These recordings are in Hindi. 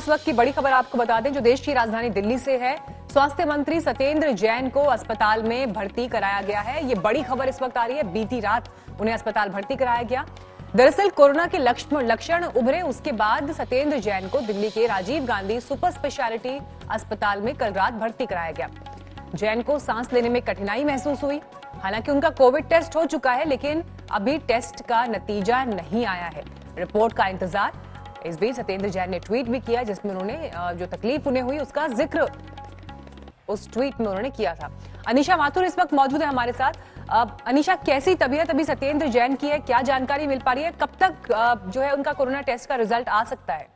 इस वक्त की बड़ी खबर आपको बता दें जो देश की राजधानी दिल्ली से है। स्वास्थ्य मंत्री सत्येंद्र जैन को अस्पताल में भर्ती कराया गया है। ये बड़ी खबर इस वक्त आ रही है। बीती रात उन्हें अस्पताल भर्ती कराया गया। दरअसल कोरोना के लक्षण उभरे उसके बाद सत्येंद्र जैन को दिल्ली के राजीव गांधी सुपर स्पेशलिटी अस्पताल में कल रात भर्ती कराया गया। जैन को सांस लेने में कठिनाई महसूस हुई। हालांकि उनका कोविड टेस्ट हो चुका है, लेकिन अभी टेस्ट का नतीजा नहीं आया है। रिपोर्ट का इंतजार। इस बीच सत्येंद्र जैन ने ट्वीट भी किया जिसमें उन्होंने जो तकलीफ उन्हें हुई उसका जिक्र उस ट्वीट में उन्होंने किया था। अनीशा माथुर इस वक्त मौजूद है हमारे साथ। अनीशा, कैसी तबीयत अभी सत्येंद्र जैन की है, क्या जानकारी मिल पा रही है, कब तक जो है उनका कोरोना टेस्ट का रिजल्ट आ सकता है?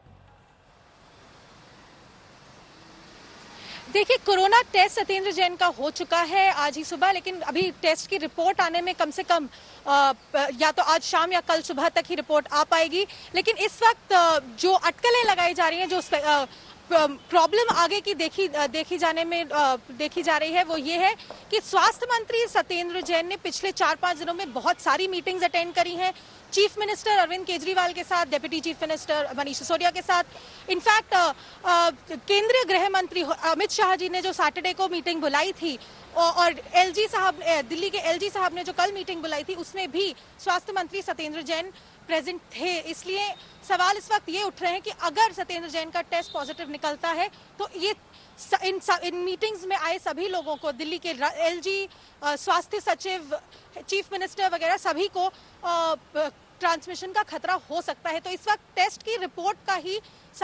देखिए, कोरोना टेस्ट सत्येंद्र जैन का हो चुका है आज ही सुबह, लेकिन अभी टेस्ट की रिपोर्ट आने में कम से कम या तो आज शाम या कल सुबह तक ही रिपोर्ट आ पाएगी। लेकिन इस वक्त जो अटकलें लगाई जा रही हैं, जो प्रॉब्लम आगे की देखी जा रही है, वो ये है कि स्वास्थ्य मंत्री सत्येंद्र जैन ने पिछले 4-5 दिनों में बहुत सारी मीटिंग्स अटेंड करी हैं। चीफ मिनिस्टर अरविंद केजरीवाल के साथ, deputy chief minister Manish Sisodia के साथ। इनफैक्ट केंद्रीय गृह मंत्री अमित शाह जी ने जो सैटरडे को मीटिंग बुलाई थी और दिल्ली के एलजी साहब ने जो कल मीटिंग बुलाई थी, उसमें भी स्वास्थ्य मंत्री सत्येंद्र जैन प्रेजेंट थे। इसलिए सवाल इस वक्त ये उठ रहे हैं कि अगर सत्येंद्र जैन का टेस्ट पॉजिटिव निकलता है तो ये इन मीटिंग्स में आए सभी लोगों को, दिल्ली के एलजी, स्वास्थ्य सचिव, चीफ मिनिस्टर वगैरह सभी को ट्रांसमिशन का खतरा हो सकता है। तो इस वक्त टेस्ट की रिपोर्ट का ही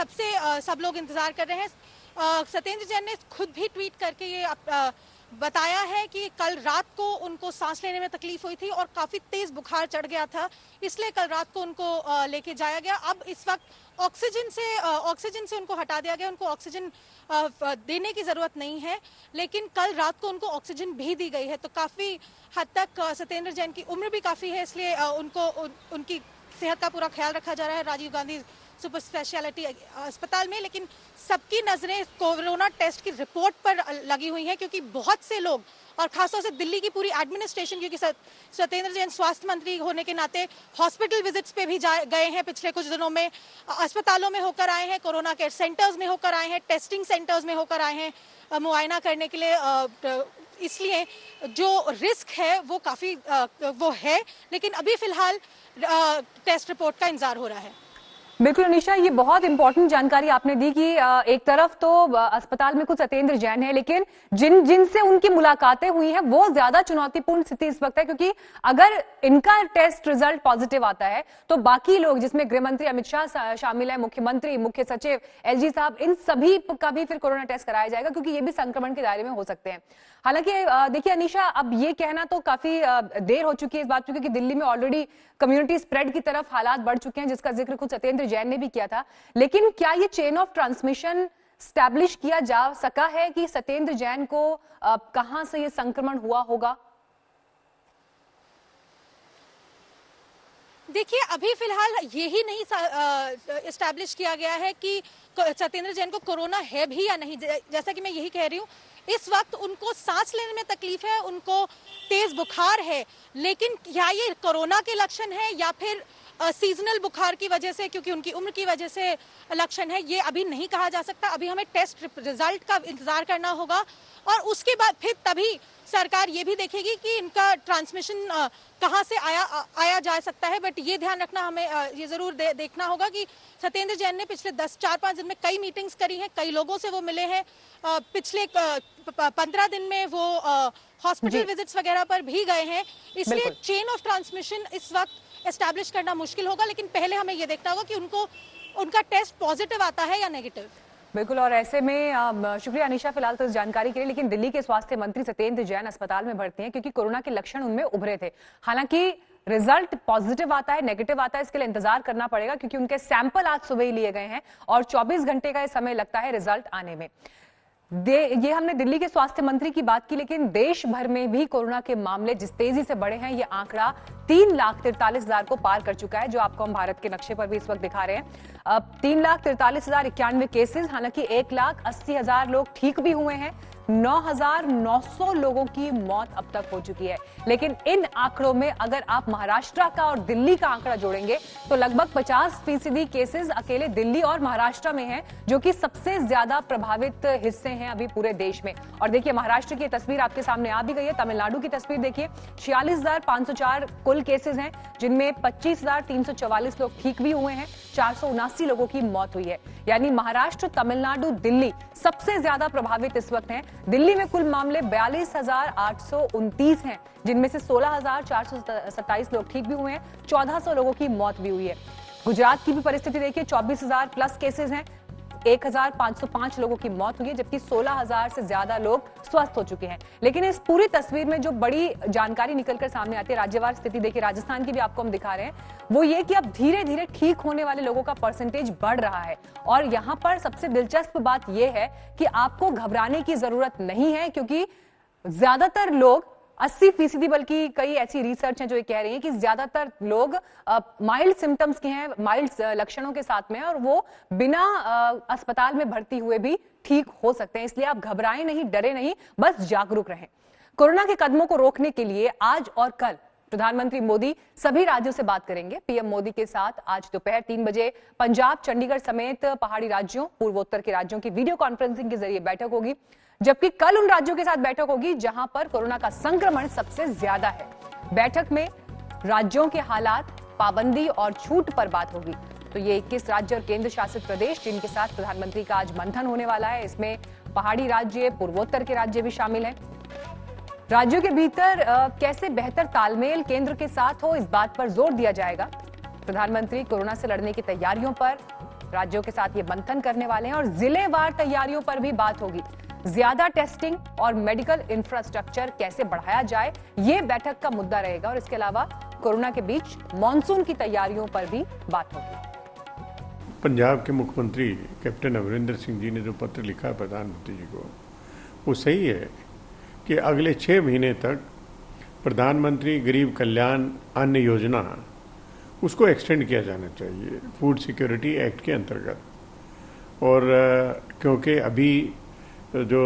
सब लोग इंतजार कर रहे हैं। सत्येंद्र जैन ने खुद भी ट्वीट करके ये बताया है कि कल रात को उनको सांस लेने में तकलीफ हुई थी और काफी तेज बुखार चढ़ गया था, इसलिए कल रात को उनको लेके जाया गया। अब इस वक्त ऑक्सीजन से उनको हटा दिया गया, उनको ऑक्सीजन देने की जरूरत नहीं है, लेकिन कल रात को उनको ऑक्सीजन भी दी गई है। तो काफी हद तक सत्येंद्र जैन की उम्र भी काफी है, इसलिए उनकी सेहत का पूरा ख्याल रखा जा रहा है राजीव गांधी सुपर स्पेशलिटी अस्पताल में। लेकिन सबकी नजरें कोरोना टेस्ट की रिपोर्ट पर लगी हुई हैं, क्योंकि बहुत से लोग और खासतौर से दिल्ली की पूरी एडमिनिस्ट्रेशन, क्योंकि सत्येंद्र जैन स्वास्थ्य मंत्री होने के नाते हॉस्पिटल विजिट्स पे भी गए हैं पिछले कुछ दिनों में, अस्पतालों में होकर आए हैं, कोरोना केयर सेंटर्स में होकर आए हैं, टेस्टिंग सेंटर्स में होकर आए हैं मुआयना करने के लिए। इसलिए जो रिस्क है वो काफी वो है, लेकिन अभी फिलहाल टेस्ट रिपोर्ट का इंतजार हो रहा है। बिल्कुल अनीशा, ये बहुत इंपॉर्टेंट जानकारी आपने दी कि एक तरफ तो अस्पताल में कुछ सत्येंद्र जैन है, लेकिन जिनसे उनकी मुलाकातें हुई हैं वो ज्यादा चुनौतीपूर्ण स्थिति इस वक्त है, क्योंकि अगर इनका टेस्ट रिजल्ट पॉजिटिव आता है तो बाकी लोग, जिसमें गृह मंत्री अमित शाह शामिल है, मुख्यमंत्री, मुख्य सचिव, एलजी साहब, इन सभी का भी फिर कोरोना टेस्ट कराया जाएगा, क्योंकि ये भी संक्रमण के दायरे में हो सकते हैं। हालांकि देखिए अनीशा, अब ये कहना तो काफी देर हो चुकी है इस बात, क्योंकि दिल्ली में ऑलरेडी कम्युनिटी स्प्रेड की तरफ हालात बढ़ चुके हैं, जिसका जिक्र खुद सत्येंद्र जैन ने भी किया था। लेकिन क्या ये चेन ऑफ ट्रांसमिशन स्टैब्लिश किया जा सका है कि सत्येंद्र जैन को कहां से ये संक्रमण हुआ होगा? देखिए, अभी फिलहाल यही नहीं एस्टैब्लिश किया गया है कि सत्येंद्र जैन को कोरोना है भी या नहीं। जैसा कि मैं यही कह रही हूँ, इस वक्त उनको सांस लेने में तकलीफ है, उनको तेज बुखार है, लेकिन क्या ये कोरोना के लक्षण है या फिर सीजनल बुखार की वजह से, क्योंकि उनकी उम्र की वजह से लक्षण है, ये अभी नहीं कहा जा सकता। अभी हमें टेस्ट रिजल्ट का इंतजार करना होगा और उसके बाद फिर तभी सरकार ये भी देखेगी कि इनका ट्रांसमिशन कहां से आया जा सकता है। बट ये ध्यान रखना, हमें ये जरूर देखना होगा कि सत्येंद्र जैन ने पिछले 4-5 दिन में कई मीटिंग्स करी हैं, कई लोगों से वो मिले हैं। पिछले 15 दिन में वो हॉस्पिटल विजिट्स वगैरह पर भी गए हैं, इसलिए चेन ऑफ ट्रांसमिशन इस वक्त एस्टैब्लिश करना मुश्किल होगा। लेकिन पहले हमें ये देखना होगा कि उनका टेस्ट पॉजिटिव आता है या नेगेटिव। बिल्कुल, और ऐसे में शुक्रिया अनीशा फिलहाल तो इस जानकारी के लिए। लेकिन दिल्ली के स्वास्थ्य मंत्री सत्येंद्र जैन अस्पताल में भर्ती हैं क्योंकि कोरोना के लक्षण उनमें उभरे थे। हालांकि रिजल्ट पॉजिटिव आता है, नेगेटिव आता है, इसके लिए इंतजार करना पड़ेगा, क्योंकि उनके सैंपल आज सुबह ही लिए गए हैं और 24 घंटे का समय लगता है रिजल्ट आने में। ये हमने दिल्ली के स्वास्थ्य मंत्री की बात की, लेकिन देश भर में भी कोरोना के मामले जिस तेजी से बढ़े हैं, ये आंकड़ा 3,43,000 को पार कर चुका है, जो आपको हम भारत के नक्शे पर भी इस वक्त दिखा रहे हैं। अब 3,43,091 केसेस, हालांकि 1,80,000 लोग ठीक भी हुए हैं। 9,900 लोगों की मौत अब तक हो चुकी है। लेकिन इन आंकड़ों में अगर आप महाराष्ट्र का और दिल्ली का आंकड़ा जोड़ेंगे तो लगभग 50% केसेस अकेले दिल्ली और महाराष्ट्र में हैं, जो कि सबसे ज्यादा प्रभावित हिस्से हैं अभी पूरे देश में। और देखिए, महाराष्ट्र की तस्वीर आपके सामने आ भी गई है। तमिलनाडु की तस्वीर देखिए, 46,504 कुल केसेस हैं, जिनमें 25,344 लोग ठीक भी हुए हैं, 479 लोगों की मौत हुई है। यानी महाराष्ट्र, तमिलनाडु, दिल्ली सबसे ज्यादा प्रभावित इस वक्त हैं। दिल्ली में कुल मामले 42,829 हैं, जिनमें से 16,427 लोग ठीक भी हुए हैं, 1,400 लोगों की मौत भी हुई है। गुजरात की भी परिस्थिति देखिए, 24,000 प्लस केसेस हैं, 1,505 लोगों की मौत हुई है, जबकि 16,000 से ज्यादा लोग स्वस्थ हो चुके हैं। लेकिन इस पूरी तस्वीर में जो बड़ी जानकारी निकलकर सामने आती है, राज्यवार स्थिति देखिए, राजस्थान की भी आपको हम दिखा रहे हैं, वो ये कि अब धीरे धीरे ठीक होने वाले लोगों का परसेंटेज बढ़ रहा है। और यहां पर सबसे दिलचस्प बात यह है कि आपको घबराने की जरूरत नहीं है, क्योंकि ज्यादातर लोग 80%, बल्कि कई ऐसी रिसर्च हैं जो ये कह रही हैं कि ज्यादातर लोग माइल्ड सिम्टम्स के हैं, माइल्ड लक्षणों के साथ में, और वो बिना अस्पताल में भर्ती हुए भी ठीक हो सकते हैं। इसलिए आप घबराएं नहीं, डरे नहीं, बस जागरूक रहें। कोरोना के कदमों को रोकने के लिए आज और कल प्रधानमंत्री मोदी सभी राज्यों से बात करेंगे। पीएम मोदी के साथ आज दोपहर 3 बजे पंजाब, चंडीगढ़ समेत पहाड़ी राज्यों, पूर्वोत्तर के राज्यों की वीडियो कॉन्फ्रेंसिंग के जरिए बैठक होगी, जबकि कल उन राज्यों के साथ बैठक होगी जहां पर कोरोना का संक्रमण सबसे ज्यादा है। बैठक में राज्यों के हालात, पाबंदी और छूट पर बात होगी। तो ये 21 राज्य और केंद्र शासित प्रदेश जिनके साथ प्रधानमंत्री का आज मंथन होने वाला है, इसमें पहाड़ी राज्य, पूर्वोत्तर के राज्य भी शामिल हैं। राज्यों के भीतर कैसे बेहतर तालमेल केंद्र के साथ हो, इस बात पर जोर दिया जाएगा। प्रधानमंत्री कोरोना से लड़ने की तैयारियों पर राज्यों के साथ ये मंथन करने वाले हैं और जिलेवार तैयारियों पर भी बात होगी। ज्यादा टेस्टिंग और मेडिकल इंफ्रास्ट्रक्चर कैसे बढ़ाया जाए, ये बैठक का मुद्दा रहेगा। और इसके अलावा कोरोना के बीच मॉनसून की तैयारियों पर भी बात होगी। पंजाब के मुख्यमंत्री कैप्टन अमरिंदर सिंह जी ने जो पत्र लिखा है प्रधानमंत्री जी को, वो सही है कि अगले 6 महीने तक प्रधानमंत्री गरीब कल्याण अन्न योजना उसको एक्सटेंड किया जाना चाहिए फूड सिक्योरिटी एक्ट के अंतर्गत। और क्योंकि अभी जो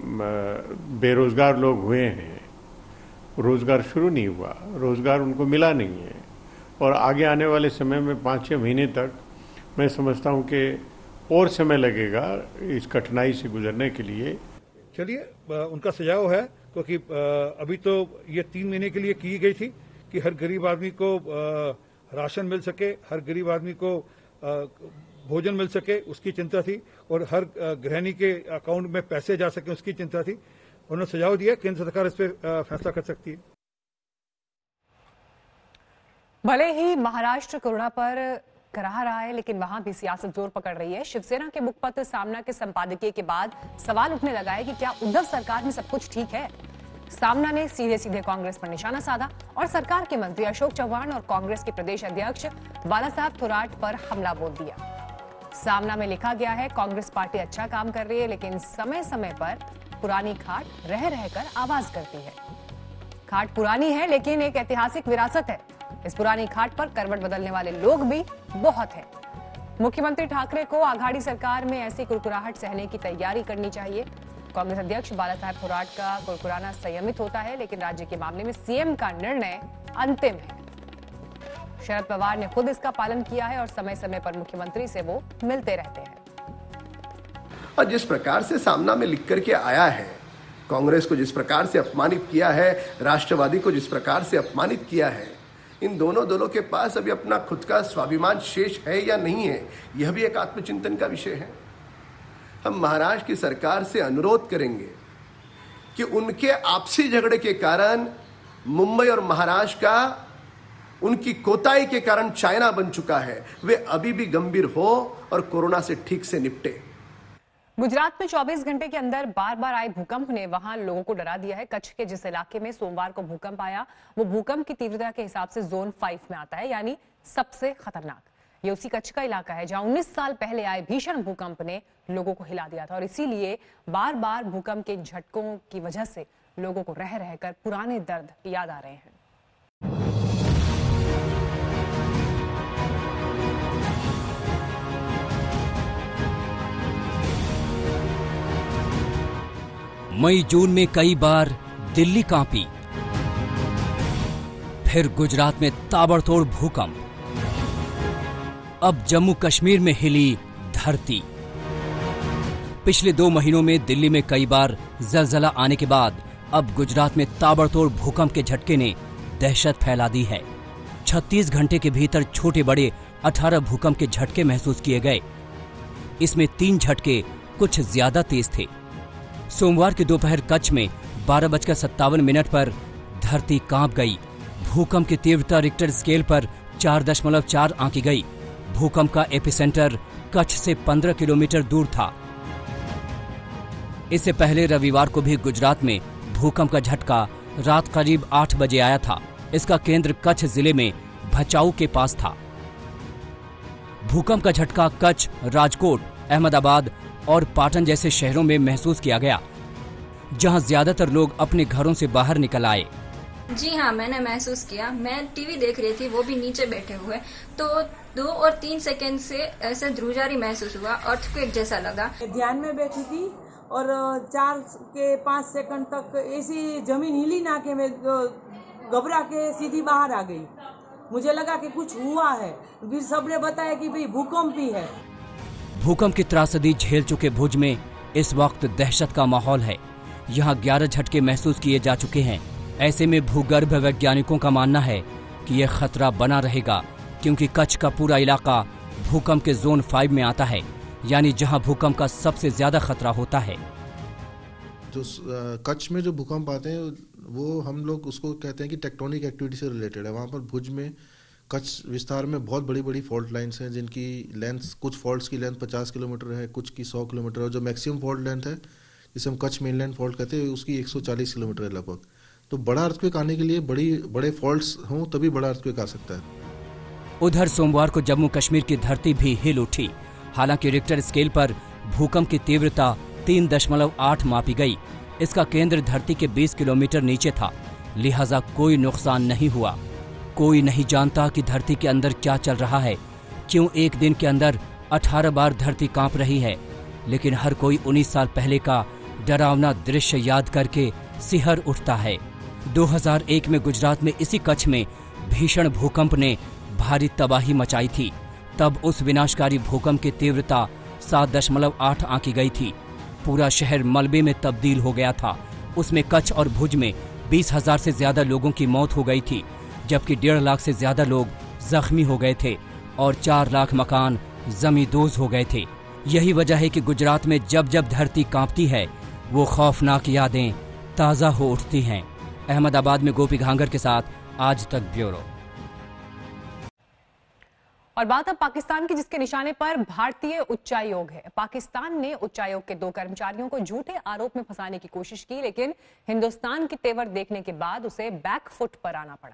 बेरोजगार लोग हुए हैं, रोजगार शुरू नहीं हुआ, रोजगार उनको मिला नहीं है, और आगे आने वाले समय में 5-6 महीने तक मैं समझता हूं कि और समय लगेगा इस कठिनाई से गुजरने के लिए। चलिए, उनका सुझाव है, क्योंकि अभी तो ये 3 महीने के लिए की गई थी कि हर गरीब आदमी को राशन मिल सके, हर गरीब आदमी को भोजन मिल सके, उसकी चिंता थी, और हर गृहिणी के अकाउंट में पैसे जा सके, उसकी चिंता थी। उन्होंने सुझाव दिया, केंद्र सरकार इस पर फैसला कर सकती है। भले ही महाराष्ट्र कोरोना पर करा रहा है, लेकिन वहां भी सियासत जोर पकड़ रही है। शिवसेना के मुखपत्र सामना के संपादकीय के बाद सवाल उठने लगा है कि क्या उद्धव सरकार में सब कुछ ठीक है। सामना ने सीधे सीधे कांग्रेस पर निशाना साधा और सरकार के मंत्री अशोक चव्हाण और कांग्रेस के प्रदेश अध्यक्ष बालासाहब थोराट पर हमला बोल दिया। सामना में लिखा गया है, कांग्रेस पार्टी अच्छा काम कर रही है, लेकिन समय समय पर पुरानी खाट रह रहकर आवाज करती है। खाट पुरानी है, लेकिन एक ऐतिहासिक विरासत है। इस पुरानी खाट पर करवट बदलने वाले लोग भी बहुत हैं। मुख्यमंत्री ठाकरे को आघाड़ी सरकार में ऐसी कुरकुराहट सहने की तैयारी करनी चाहिए। कांग्रेस अध्यक्ष बालासाहब थोराट का कुरकुराना संयमित होता है, लेकिन राज्य के मामले में सीएम का निर्णय अंतिम है। शरद पवार ने खुद इसका पालन किया है और समय समय पर मुख्यमंत्री से वो मिलते रहते हैं। और जिस प्रकार से सामना में लिख करके आया है, कांग्रेस को जिस प्रकार से अपमानित किया है, राष्ट्रवादी को जिस प्रकार से अपमानित किया है, इन दोनों दलों के पास अभी अपना खुद का स्वाभिमान शेष है या नहीं है, यह भी एक आत्मचिंतन का विषय है। हम महाराष्ट्र की सरकार से अनुरोध करेंगे कि उनके आपसी झगड़े के कारण मुंबई और महाराष्ट्र का उनकी कोताही के कारण चाइना बन चुका है, वे अभी भी गंभीर हो और कोरोना से ठीक से निपटे। गुजरात में 24 घंटे के अंदर बार बार आए भूकंप ने वहां लोगों को डरा दिया है। कच्छ के जिस इलाके में सोमवार को भूकंप आया, वो भूकंप की तीव्रता के हिसाब से जोन 5 में आता है, यानी सबसे खतरनाक। ये उसी कच्छ का इलाका है जहां 19 साल पहले आए भीषण भूकंप ने लोगों को हिला दिया था, और इसीलिए बार बार भूकंप के झटकों की वजह से लोगों को रह रहकर पुराने दर्द याद आ रहे हैं। मई जून में कई बार दिल्ली कांपी, फिर गुजरात में ताबड़तोड़ भूकंप, अब जम्मू कश्मीर में हिली धरती। पिछले 2 महीनों में दिल्ली में कई बार जलजला आने के बाद अब गुजरात में ताबड़तोड़ भूकंप के झटके ने दहशत फैला दी है। 36 घंटे के भीतर छोटे बड़े 18 भूकंप के झटके महसूस किए गए। इसमें 3 झटके कुछ ज्यादा तेज थे। सोमवार की दोपहर कच्छ में 12:57 पर धरती कांप गई। भूकंप की तीव्रता रिक्टर स्केल पर 4.4 आंकी गई। भूकंप का एपिसेंटर कच्छ से 15 किलोमीटर दूर था। इससे पहले रविवार को भी गुजरात में भूकंप का झटका रात करीब 8 बजे आया था। इसका केंद्र कच्छ जिले में भचाऊ के पास था। भूकंप का झटका कच्छ, राजकोट, अहमदाबाद और पाटन जैसे शहरों में महसूस किया गया, जहां ज्यादातर लोग अपने घरों से बाहर निकल आए। जी हाँ, मैंने महसूस किया। मैं टीवी देख रही थी, वो भी नीचे बैठे हुए, तो 2 और 3 सेकंड से ऐसे ध्रुजारी महसूस हुआ, अर्थक्वेक जैसा लगा। ध्यान में बैठी थी और 4 के 5 सेकंड तक ऐसी जमीन हिली ना कि मैं घबरा के सीधी बाहर आ गई। मुझे लगा कि कुछ हुआ है। फिर सबने बताया कि भाई भूकंप ही है। भूकंप की त्रासदी झेल चुके भुज में इस वक्त दहशत का माहौल है। यहाँ 11 झटके महसूस किए जा चुके हैं। ऐसे में भूगर्भ वैज्ञानिकों का मानना है कि यह खतरा बना रहेगा, क्योंकि कच्छ का पूरा इलाका भूकंप के जोन 5 में आता है, यानी जहां भूकंप का सबसे ज्यादा खतरा होता है। जो कच्छ में जो भूकंप आते हैं वो हम लोग उसको कहते हैं कि टेक्टोनिक एक्टिविटी से रिलेटेड है। वहाँ पर भुज में कच्छ विस्तार में बहुत बड़ी बड़ी फॉल्ट लाइन्स हैं, जिनकी लेंथ, कुछ फॉल्ट्स की लेंथ 50 किलोमीटर है, कुछ की 100 किलोमीटर, और जो मैक्सिमम फॉल्ट लेंथ है जिसे हम कच्छ मेनलैंड फॉल्ट कहते हैं उसकी 140 किलोमीटर है लगभग। तो बड़ा अर्थक्वेक आने के लिए बड़े फॉल्ट्स हों तभी बड़ा अर्थक्वेक आ सकता है। उधर सोमवार को जम्मू कश्मीर की धरती भी हिल उठी। हालांकि रिक्टर स्केल पर भूकंप की तीव्रता 3.8 मापी गई। इसका केंद्र धरती के 20 किलोमीटर नीचे था, लिहाजा कोई नुकसान नहीं हुआ। कोई नहीं जानता कि धरती के अंदर क्या चल रहा है, क्यों एक दिन के अंदर 18 बार धरती कांप रही है। लेकिन हर कोई 19 साल पहले का डरावना दृश्य याद करके सिहर उठता है। 2001 में गुजरात में इसी कच्छ में भीषण भूकंप ने भारी तबाही मचाई थी। तब उस विनाशकारी भूकंप की तीव्रता 7.8 आंकी गई थी। पूरा शहर मलबे में तब्दील हो गया था। उसमें कच्छ और भुज में 20,000 से ज्यादा लोगों की मौत हो गई थी, जबकि 1.5 लाख से ज्यादा लोग जख्मी हो गए थे और 4 लाख मकान जमींदोज हो गए थे। यही वजह है कि गुजरात में जब जब धरती कांपती है वो खौफनाक यादें ताज़ा हो उठती हैं। अहमदाबाद में गोपी घांगर के साथ आज तक ब्यूरो। और बात अब पाकिस्तान की, जिसके निशाने पर भारतीय उच्चायोग है। पाकिस्तान ने उच्चायोग के 2 कर्मचारियों को झूठे आरोप में फंसाने की कोशिश की, लेकिन हिंदुस्तान के तेवर देखने के बाद उसे बैकफुट पर आना पड़ा।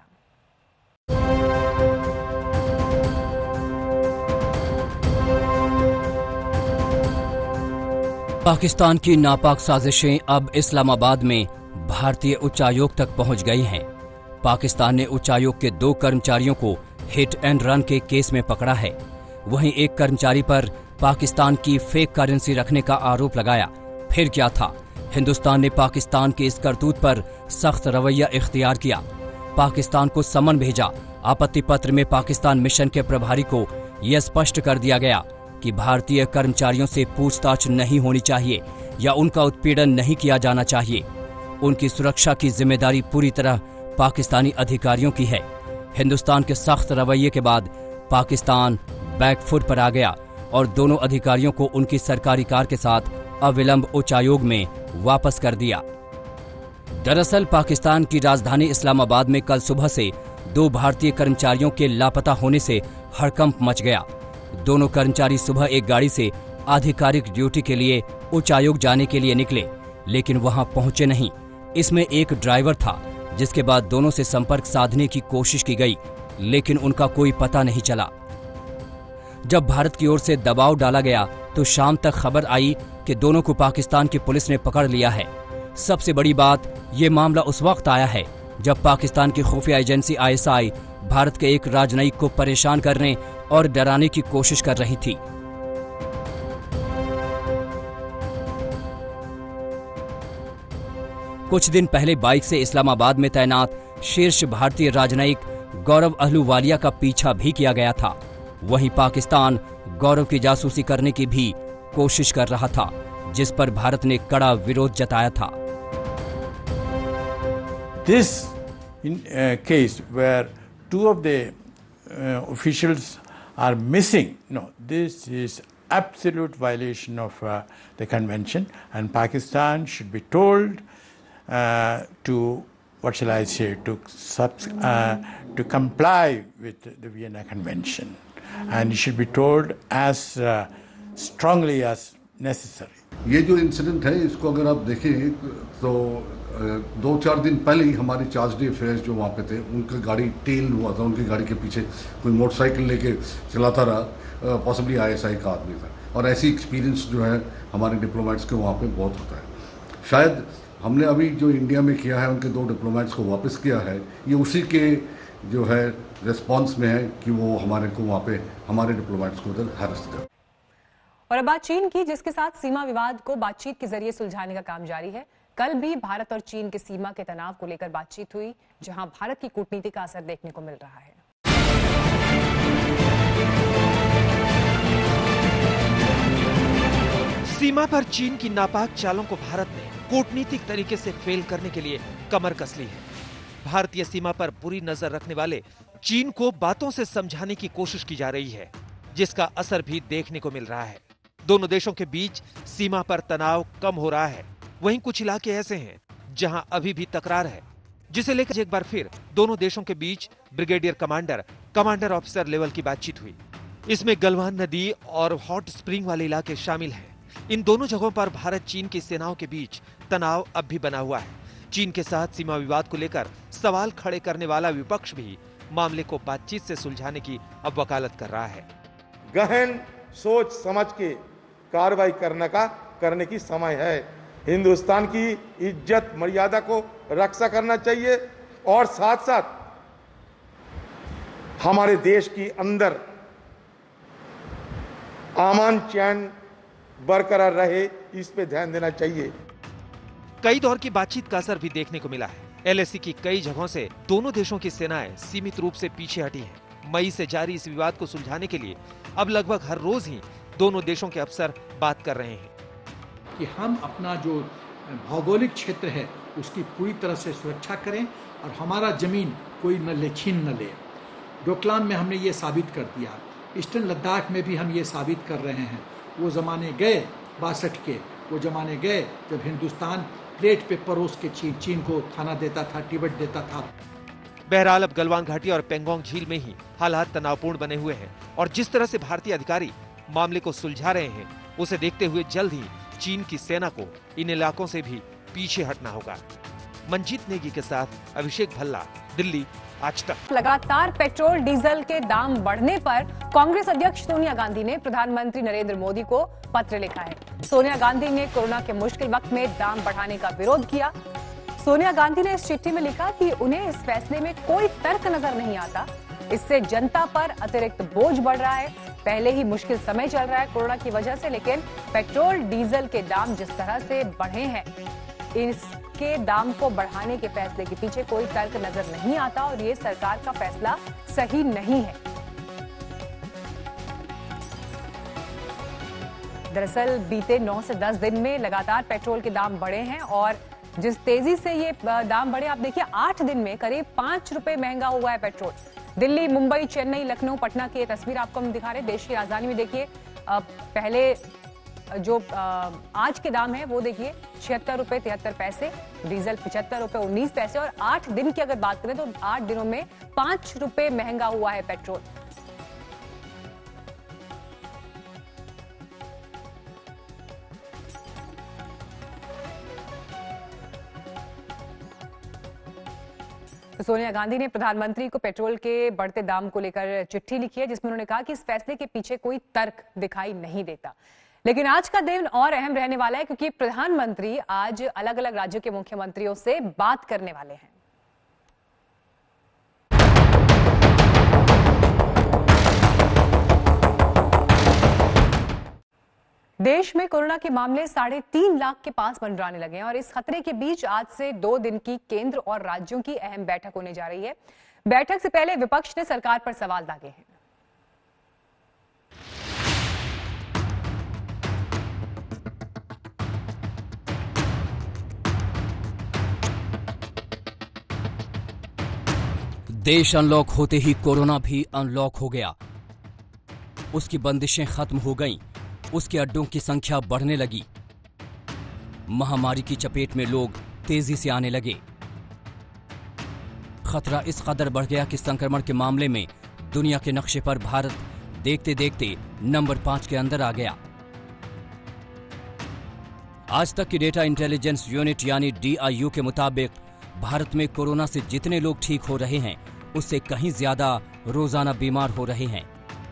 पाकिस्तान की नापाक साजिशें अब इस्लामाबाद में भारतीय उच्चायोग तक पहुंच गई हैं। पाकिस्तान ने उच्चायोग के 2 कर्मचारियों को हिट एंड रन के केस में पकड़ा है। वहीं एक कर्मचारी पर पाकिस्तान की फेक करेंसी रखने का आरोप लगाया। फिर क्या था, हिंदुस्तान ने पाकिस्तान के इस करतूत पर सख्त रवैया इख्तियार किया। पाकिस्तान को समन भेजा। आपत्ति पत्र में पाकिस्तान मिशन के प्रभारी को यह स्पष्ट कर दिया गया कि भारतीय कर्मचारियों से पूछताछ नहीं होनी चाहिए या उनका उत्पीड़न नहीं किया जाना चाहिए। उनकी सुरक्षा की जिम्मेदारी पूरी तरह पाकिस्तानी अधिकारियों की है। हिंदुस्तान के सख्त रवैये के बाद पाकिस्तान बैकफुट पर आ गया और दोनों अधिकारियों को उनकी सरकारी कार के साथ अविलंब उच्चायोग में वापस कर दिया। दरअसल पाकिस्तान की राजधानी इस्लामाबाद में कल सुबह से 2 भारतीय कर्मचारियों के लापता होने से हड़कंप मच गया। दोनों कर्मचारी सुबह एक गाड़ी से आधिकारिक ड्यूटी के लिए उच्चायोग जाने के लिए निकले, लेकिन वहां पहुंचे नहीं। इसमें एक ड्राइवर था, जिसके बाद दोनों से संपर्क साधने की कोशिश की गई, लेकिन उनका कोई पता नहीं चला। जब भारत की ओर से दबाव डाला गया तो शाम तक खबर आई कि दोनों को पाकिस्तान की पुलिस ने पकड़ लिया है। सबसे बड़ी बात, ये मामला उस वक्त आया है जब पाकिस्तान की खुफिया एजेंसी ISI भारत के एक राजनयिक को परेशान करने और डराने की कोशिश कर रही थी। कुछ दिन पहले बाइक से इस्लामाबाद में तैनात शीर्ष भारतीय राजनयिक गौरव अहलूवालिया का पीछा भी किया गया था। वहीं पाकिस्तान गौरव की जासूसी करने की भी कोशिश कर रहा था, जिस पर भारत ने कड़ा विरोध जताया था। This case where two of the officials are missing, no, this is absolute violation of the convention, and Pakistan should be told to, what shall I say, to comply with the Vienna Convention, and it should be told as strongly as necessary. ये जो इंसिडेंट है इसको अगर आप देखें तो 2-4 दिन पहले ही हमारे चार्ज डे अफेयर्स जो वहाँ पे थे उनका गाड़ी टेल हुआ था, उनकी गाड़ी के पीछे कोई मोटरसाइकिल लेके चलाता रहा, पॉसिबली ISI का आदमी था। और ऐसी एक्सपीरियंस जो है हमारे डिप्लोमेट्स के वहाँ पे बहुत होता है। शायद हमने अभी जो इंडिया में किया है, उनके 2 डिप्लोमेट्स को वापस किया है, ये उसी के जो है रिस्पॉन्स में है कि वो हमारे को वहाँ पे हमारे डिप्लोमेट्स को उधर हैरेस्ट कर। और अब बात चीन की, जिसके साथ सीमा विवाद को बातचीत के जरिए सुलझाने का काम जारी है। कल भी भारत और चीन के सीमा के तनाव को लेकर बातचीत हुई, जहां भारत की कूटनीति का असर देखने को मिल रहा है। सीमा पर चीन की नापाक चालों को भारत ने कूटनीतिक तरीके से फेल करने के लिए कमर कस ली है। भारतीय सीमा पर बुरी नजर रखने वाले चीन को बातों से समझाने की कोशिश की जा रही है, जिसका असर भी देखने को मिल रहा है। दोनों देशों के बीच सीमा पर तनाव कम हो रहा है। वहीं कुछ इलाके ऐसे हैं जहां अभी भी तकरार है, जिसे लेकर एक बार फिर दोनों देशों के बीच ब्रिगेडियर कमांडर ऑफिसर लेवल की बातचीत हुई। इसमें गलवान नदी और हॉट स्प्रिंग वाले इलाके शामिल हैं। इन दोनों जगहों पर भारत चीन की सेनाओं के बीच तनाव अब भी बना हुआ है। चीन के साथ सीमा विवाद को लेकर सवाल खड़े करने वाला विपक्ष भी मामले को बातचीत से सुलझाने की अब वकालत कर रहा है। गहन सोच समझ के कार्रवाई करने की समय है। हिंदुस्तान की इज्जत मर्यादा को रक्षा करना चाहिए और साथ साथ हमारे देश के अंदर अमन चैन बरकरार रहे, इस पे ध्यान देना चाहिए। कई दौर की बातचीत का असर भी देखने को मिला है। LAC की कई जगहों से दोनों देशों की सेनाएं सीमित रूप से पीछे हटी हैं। मई से जारी इस विवाद को सुलझाने के लिए अब लगभग हर रोज ही दोनों देशों के अफसर बात कर रहे हैं कि हम अपना जो भौगोलिक क्षेत्र है उसकी पूरी तरह से सुरक्षा करें और हमारा जमीन कोई छीन न ले। डोकलाम में हमने ये साबित कर दिया, ईस्टर्न लद्दाख में भी हम ये साबित कर रहे हैं। वो ज़माने गए 62 के, वो ज़माने गए जब हिंदुस्तान प्लेट पे परोस के चीन को खाना देता था, टिबेट देता था। बहरहाल अब गलवान घाटी और पेंगोंग झील में ही हालात तनावपूर्ण बने हुए हैं और जिस तरह से भारतीय अधिकारी मामले को सुलझा रहे हैं, उसे देखते हुए जल्द ही चीन की सेना को इन इलाकों से भी पीछे हटना होगा। मंजीत नेगी के साथ अभिषेक भल्ला, दिल्ली, आज तक। लगातार पेट्रोल डीजल के दाम बढ़ने पर कांग्रेस अध्यक्ष सोनिया गांधी ने प्रधानमंत्री नरेंद्र मोदी को पत्र लिखा है। सोनिया गांधी ने कोरोना के मुश्किल वक्त में दाम बढ़ाने का विरोध किया। सोनिया गांधी ने इस चिट्ठी में लिखा कि उन्हें इस फैसले में कोई तर्क नजर नहीं आता। इससे जनता पर अतिरिक्त बोझ बढ़ रहा है। पहले ही मुश्किल समय चल रहा है कोरोना की वजह से, लेकिन पेट्रोल डीजल के दाम जिस तरह से बढ़े हैं, इसके दाम को बढ़ाने के फैसले के पीछे कोई तर्क नजर नहीं आता और ये सरकार का फैसला सही नहीं है। दरअसल बीते 9 से 10 दिन में लगातार पेट्रोल के दाम बढ़े हैं और जिस तेजी से ये दाम बढ़े, आप देखिए 8 दिन में करीब 5 रुपए महंगा हुआ है पेट्रोल। दिल्ली, मुंबई, चेन्नई, लखनऊ, पटना की ये तस्वीर आपको हम दिखा रहे हैं। देश की राजधानी में देखिए पहले जो आज के दाम है वो देखिए 76 रुपए 73 पैसे, डीजल 75 रुपए 19 पैसे और 8 दिन की अगर बात करें तो 8 दिनों में 5 रुपए महंगा हुआ है पेट्रोल। तो सोनिया गांधी ने प्रधानमंत्री को पेट्रोल के बढ़ते दाम को लेकर चिट्ठी लिखी है, जिसमें उन्होंने कहा कि इस फैसले के पीछे कोई तर्क दिखाई नहीं देता। लेकिन आज का दिन और अहम रहने वाला है क्योंकि प्रधानमंत्री आज अलग अलग राज्यों के मुख्यमंत्रियों से बात करने वाले हैं। देश में कोरोना के मामले 3.5 लाख के पास मंडराने लगे हैं और इस खतरे के बीच आज से 2 दिन की केंद्र और राज्यों की अहम बैठक होने जा रही है। बैठक से पहले विपक्ष ने सरकार पर सवाल दागे हैं। देश अनलॉक होते ही कोरोना भी अनलॉक हो गया। उसकी बंदिशें खत्म हो गईं, उसके अड्डों की संख्या बढ़ने लगी। महामारी की चपेट में लोग तेजी से आने लगे। खतरा इस कदर बढ़ गया कि संक्रमण के मामले में दुनिया के नक्शे पर भारत देखते देखते नंबर 5 के अंदर आ गया। आज तक की डेटा इंटेलिजेंस यूनिट यानी DIU के मुताबिक भारत में कोरोना से जितने लोग ठीक हो रहे हैं उससे कहीं ज्यादा रोजाना बीमार हो रहे हैं।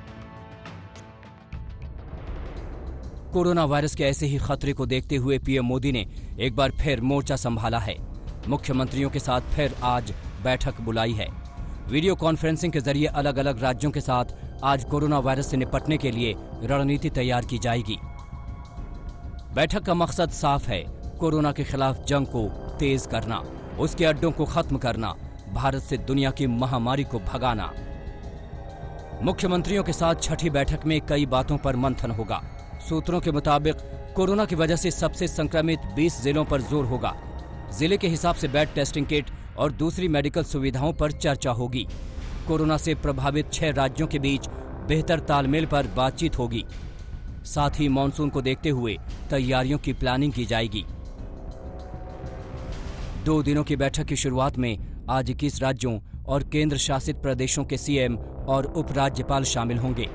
कोरोना वायरस के ऐसे ही खतरे को देखते हुए पीएम मोदी ने एक बार फिर मोर्चा संभाला है। मुख्यमंत्रियों के साथ फिर आज बैठक बुलाई है। वीडियो कॉन्फ्रेंसिंग के जरिए अलग अलग राज्यों के साथ आज कोरोना वायरस से निपटने के लिए रणनीति तैयार की जाएगी। बैठक का मकसद साफ है, कोरोना के खिलाफ जंग को तेज करना, उसके अड्डों को खत्म करना, भारत से दुनिया की महामारी को भगाना। मुख्यमंत्रियों के साथ छठी बैठक में कई बातों पर मंथन होगा। सूत्रों के मुताबिक कोरोना की वजह से सबसे संक्रमित 20 जिलों पर जोर होगा। जिले के हिसाब से बेड टेस्टिंग किट और दूसरी मेडिकल सुविधाओं पर चर्चा होगी। कोरोना से प्रभावित 6 राज्यों के बीच बेहतर तालमेल पर बातचीत होगी। साथ ही मॉनसून को देखते हुए तैयारियों की प्लानिंग की जाएगी। 2 दिनों की बैठक की शुरुआत में आज 21 राज्यों और केंद्र शासित प्रदेशों के CM और उपराज्यपाल शामिल होंगे।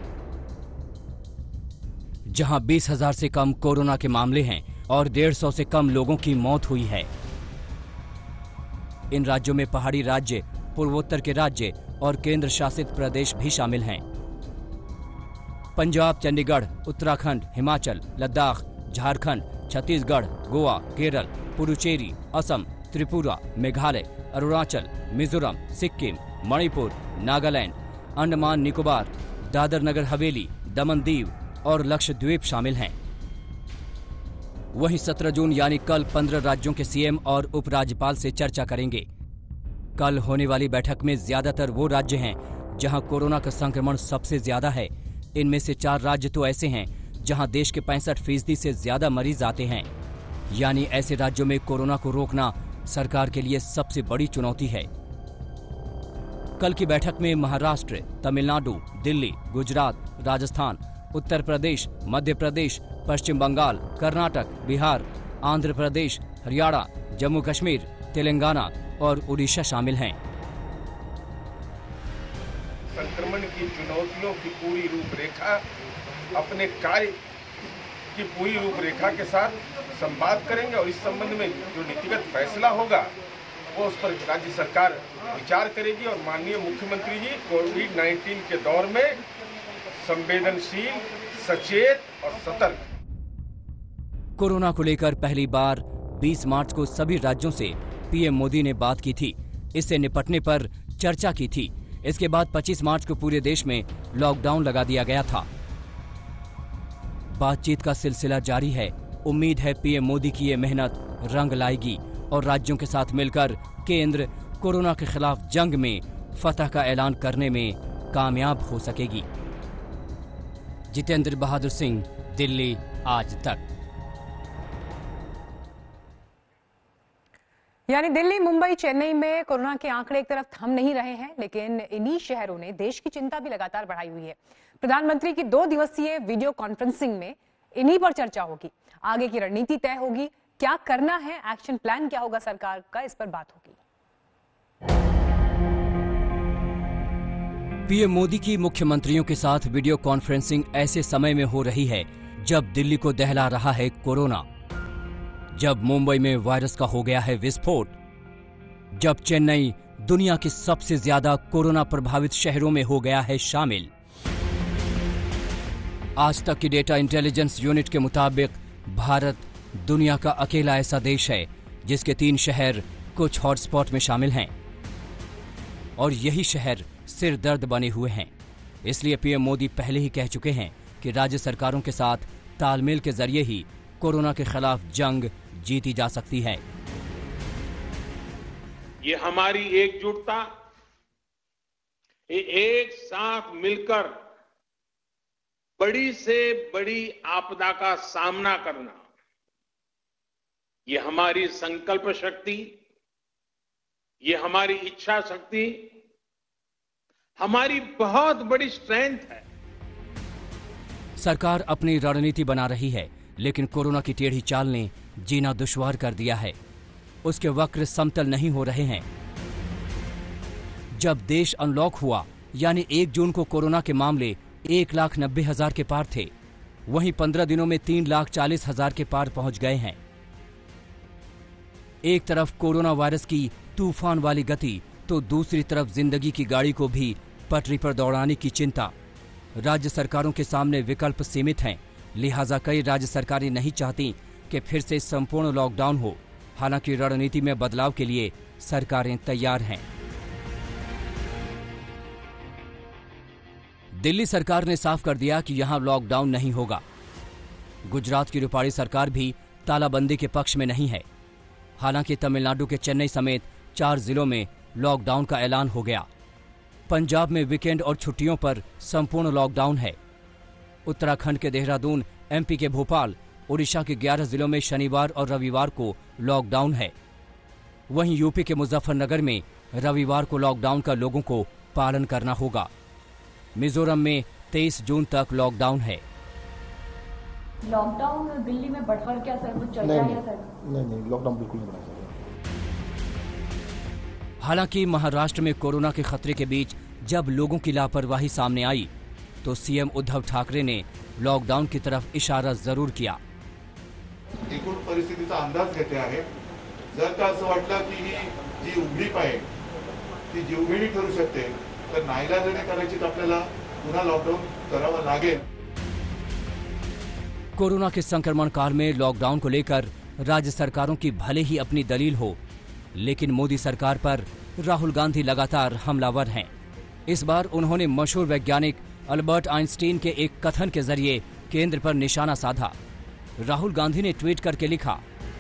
जहां 20,000 से कम कोरोना के मामले हैं और 150 से कम लोगों की मौत हुई है। इन राज्यों में पहाड़ी राज्य, पूर्वोत्तर के राज्य और केंद्र शासित प्रदेश भी शामिल हैं। पंजाब, चंडीगढ़, उत्तराखंड, हिमाचल, लद्दाख, झारखंड, छत्तीसगढ़, गोवा, केरल, पुडुचेरी, असम, त्रिपुरा, मेघालय, अरुणाचल, मिजोरम, सिक्किम, मणिपुर, नागालैंड, अंडमान निकोबार, दादर नगर हवेली, दमन दीव और लक्षद्वीप शामिल हैं। वहीं 17 जून यानी कल 15 राज्यों के CM और उपराज्यपाल से चर्चा करेंगे। कल होने वाली बैठक में ज्यादातर वो राज्य हैं जहां कोरोना का संक्रमण सबसे ज्यादा है। इनमें से 4 राज्य तो ऐसे हैं जहां देश के 65% से ज्यादा मरीज आते हैं। यानी ऐसे राज्यों में कोरोना को रोकना सरकार के लिए सबसे बड़ी चुनौती है। कल की बैठक में महाराष्ट्र, तमिलनाडु, दिल्ली, गुजरात, राजस्थान, उत्तर प्रदेश, मध्य प्रदेश, पश्चिम बंगाल, कर्नाटक, बिहार, आंध्र प्रदेश, हरियाणा, जम्मू कश्मीर, तेलंगाना और उड़ीसा शामिल हैं। संक्रमण की चुनौतियों की पूरी रूपरेखा, अपने कार्य की पूरी रूपरेखा के साथ संवाद करेंगे और इस संबंध में जो नीतिगत फैसला होगा वो उस पर राज्य सरकार विचार करेगी। और माननीय मुख्यमंत्री जी कोविड-19 के दौर में संवेदनशील, सचेत और सतर्क। कोरोना को लेकर पहली बार 20 मार्च को सभी राज्यों से पीएम मोदी ने बात की थी। इससे निपटने पर चर्चा की थी। इसके बाद 25 मार्च को पूरे देश में लॉकडाउन लगा दिया गया था। बातचीत का सिलसिला जारी है। उम्मीद है पीएम मोदी की ये मेहनत रंग लाएगी और राज्यों के साथ मिलकर केंद्र कोरोना के खिलाफ जंग में फतह का ऐलान करने में कामयाब हो सकेगी। जितेंद्र बहादुर सिंह, दिल्ली, आज तक। यानी दिल्ली, मुंबई, चेन्नई में कोरोना के आंकड़े एक तरफ थम नहीं रहे हैं, लेकिन इन्हीं शहरों ने देश की चिंता भी लगातार बढ़ाई हुई है। प्रधानमंत्री की 2 दिवसीय वीडियो कॉन्फ्रेंसिंग में इन्हीं पर चर्चा होगी। आगे की रणनीति तय होगी, क्या करना है, एक्शन प्लान क्या होगा सरकार का, इस पर बात होगी। पीएम मोदी की मुख्यमंत्रियों के साथ वीडियो कॉन्फ्रेंसिंग ऐसे समय में हो रही है जब दिल्ली को दहला रहा है कोरोना, जब मुंबई में वायरस का हो गया है विस्फोट, जब चेन्नई दुनिया के सबसे ज्यादा कोरोना प्रभावित शहरों में हो गया है शामिल। आज तक की डेटा इंटेलिजेंस यूनिट के मुताबिक भारत दुनिया का अकेला ऐसा देश है जिसके 3 शहर कुछ हॉटस्पॉट में शामिल हैं और यही शहर सिर दर्द बने हुए हैं। इसलिए पीएम मोदी पहले ही कह चुके हैं कि राज्य सरकारों के साथ तालमेल के जरिए ही कोरोना के खिलाफ जंग जीती जा सकती है। ये हमारी एकजुटता, एक साथ मिलकर बड़ी से बड़ी आपदा का सामना करना, ये हमारी संकल्प शक्ति, ये हमारी इच्छा शक्ति, हमारी बहुत बड़ी स्ट्रेंथ है। सरकार अपनी रणनीति बना रही है, लेकिन कोरोना की टेढ़ी चाल ने जीना दुश्वार कर दिया है। उसके वक्र समतल नहीं हो रहे हैं। जब देश अनलॉक हुआ, यानी 1 जून को कोरोना के मामले 1,90,000 के पार थे, वहीं 15 दिनों में 3,40,000 के पार पहुंच गए हैं। एक तरफ कोरोना वायरस की तूफान वाली गति, तो दूसरी तरफ जिंदगी की गाड़ी को भी पटरी पर दौड़ाने की चिंता। राज्य सरकारों के सामने विकल्प सीमित हैं, लिहाजा कई राज्य सरकारें नहीं चाहती कि फिर से संपूर्ण लॉकडाउन हो। हालांकि रणनीति में बदलाव के लिए सरकारें तैयार हैं। दिल्ली सरकार ने साफ कर दिया कि यहां लॉकडाउन नहीं होगा। गुजरात की रूपाणी सरकार भी तालाबंदी के पक्ष में नहीं है। हालांकि तमिलनाडु के चेन्नई समेत 4 जिलों में लॉकडाउन का ऐलान हो गया। पंजाब में वीकेंड और छुट्टियों पर संपूर्ण लॉकडाउन है। उत्तराखंड के देहरादून, एमपी के भोपाल, ओडिशा के 11 जिलों में शनिवार और रविवार को लॉकडाउन है। वहीं यूपी के मुजफ्फरनगर में रविवार को लॉकडाउन का लोगों को पालन करना होगा। मिजोरम में 23 जून तक लॉकडाउन है। लॉकडाउन दिल्ली में बढ़कर क्या सर कुछ चर्चा है सर? नहीं, लॉकडाउन बिल्कुल नहीं बढ़ा सर। हालांकि महाराष्ट्र में कोरोना के खतरे के बीच जब लोगों की लापरवाही सामने आई, तो सीएम उद्धव ठाकरे ने लॉकडाउन की तरफ इशारा जरूर किया। एकूण परिस्थितीचा अंदाज घेते आहे। जर का असं वाटलं की ही जी उघडीप आहे ती जीवघेणी ठरू शकते, तर नाईलाजाने कदाचित आपल्याला पुन्हा लॉकडाऊन करावं लागेल। कोरोना के संक्रमण काल में लॉकडाउन को लेकर राज्य सरकारों की भले ही अपनी दलील हो, लेकिन मोदी सरकार पर राहुल गांधी लगातार हमलावर हैं। इस बार उन्होंने मशहूर वैज्ञानिक अल्बर्ट आइंस्टीन के एक कथन के जरिए केंद्र पर निशाना साधा। राहुल गांधी ने ट्वीट करके लिखा,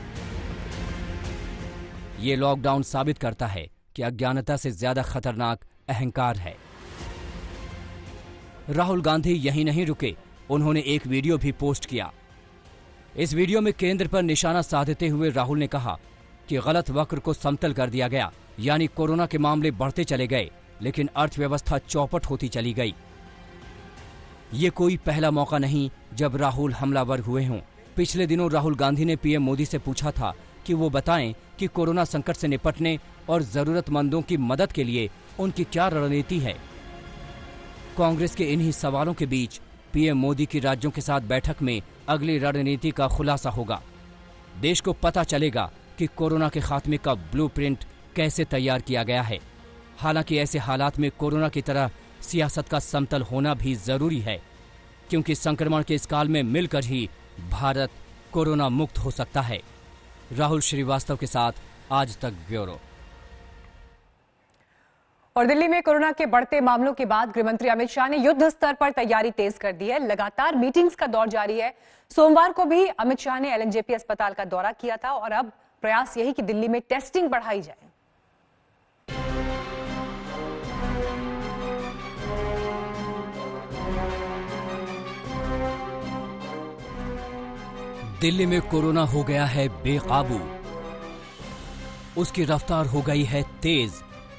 ये लॉकडाउन साबित करता है कि अज्ञानता से ज्यादा खतरनाक अहंकार है। राहुल गांधी यहीं नहीं रुके, उन्होंने एक वीडियो भी पोस्ट किया। इस वीडियो में केंद्र पर निशाना साधते हुए राहुल ने कहा कि गलत वक्र को समतल कर दिया गया, यानी कोरोना के मामले बढ़ते चले गए, लेकिन अर्थव्यवस्था चौपट होती चली गई। ये कोई पहला मौका नहीं जब राहुल हमलावर हुए हों। पिछले दिनों राहुल गांधी ने पीएम मोदी से पूछा था कि वो बताएं कि कोरोना संकट से निपटने और जरूरतमंदों की मदद के लिए उनकी क्या रणनीति है। कांग्रेस के इन्हीं सवालों के बीच पीएम मोदी की राज्यों के साथ बैठक में अगली रणनीति का खुलासा होगा। देश को पता चलेगा कि कोरोना के खात्मे का ब्लूप्रिंट कैसे तैयार किया गया है। हालांकि ऐसे हालात में कोरोना की तरह सियासत का समतल होना भी जरूरी है, क्योंकि संक्रमण के इस काल में मिलकर ही भारत कोरोना मुक्त हो सकता है। राहुल श्रीवास्तव के साथ आज तक ब्यूरो। और दिल्ली में कोरोना के बढ़ते मामलों के बाद गृहमंत्री अमित शाह ने युद्ध स्तर पर तैयारी तेज कर दी है। लगातार मीटिंग्स का दौर जारी है। सोमवार को भी अमित शाह ने एलएनजेपी अस्पताल का दौरा किया था और अब प्रयास यही कि दिल्ली में टेस्टिंग बढ़ाई जाए। दिल्ली में कोरोना हो गया है बेकाबू, उसकी रफ्तार हो गई है तेज।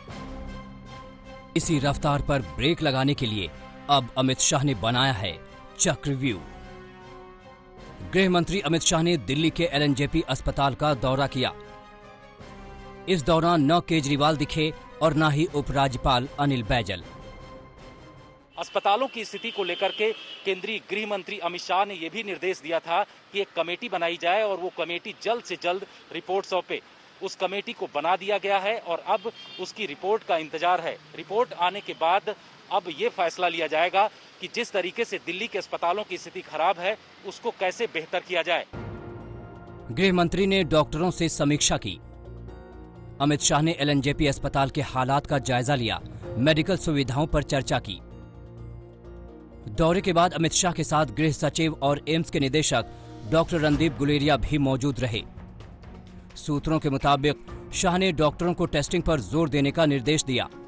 इसी रफ्तार पर ब्रेक लगाने के लिए अब अमित शाह ने बनाया है चक्रव्यूह। गृह मंत्री अमित शाह ने दिल्ली के एलएनजेपी अस्पताल का दौरा किया। इस दौरान न केजरीवाल दिखे और न ही उपराज्यपाल अनिल बैजल। अस्पतालों की स्थिति को लेकर के केंद्रीय गृह मंत्री अमित शाह ने यह भी निर्देश दिया था कि एक कमेटी बनाई जाए और वो कमेटी जल्द से जल्द रिपोर्ट सौंपे। उस कमेटी को बना दिया गया है और अब उसकी रिपोर्ट का इंतजार है। रिपोर्ट आने के बाद अब ये फैसला लिया जाएगा कि जिस तरीके से दिल्ली के अस्पतालों की स्थिति खराब है उसको कैसे बेहतर किया जाए। गृह मंत्री ने डॉक्टरों से समीक्षा की। अमित शाह ने एलएनजेपी अस्पताल के हालात का जायजा लिया, मेडिकल सुविधाओं पर चर्चा की। दौरे के बाद अमित शाह के साथ गृह सचिव और एम्स के निदेशक डॉक्टर रणदीप गुलेरिया भी मौजूद रहे। सूत्रों के मुताबिक शाह ने डॉक्टरों को टेस्टिंग पर जोर देने का निर्देश दिया।